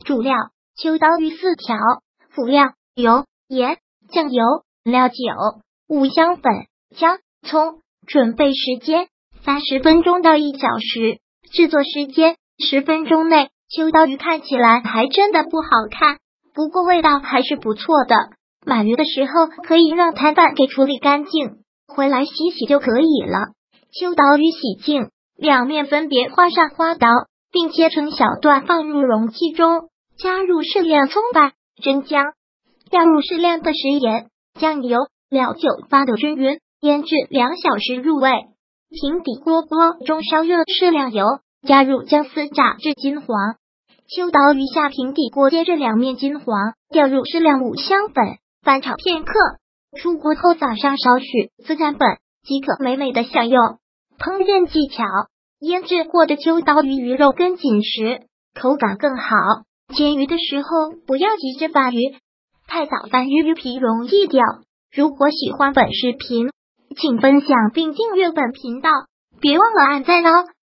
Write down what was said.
主料：秋刀鱼4条。辅料：油、盐、酱油、料酒、五香粉、姜、葱。准备时间：30分钟到1小时。制作时间：10分钟内。秋刀鱼看起来还真的不好看，不过味道还是不错的。买鱼的时候可以让摊贩给处理干净，回来洗洗就可以了。秋刀鱼洗净，两面分别划上花刀，并切成小段放入容器中，加入适量葱瓣、生姜，调入适量的食盐、酱油、料酒，发得均匀，腌制2小时入味。平底锅中烧热适量油，加入姜丝炸至金黄。秋刀鱼下平底锅，接着两面金黄，调入适量五香粉，翻炒片刻。出锅后撒上少许孜然粉，即可美美的享用。烹饪技巧：腌制过的秋刀鱼鱼肉更紧实，口感更好。煎鱼的时候不要急着翻鱼，太早翻鱼皮容易掉。如果喜欢本视频，请分享并订阅本频道，别忘了按赞哦。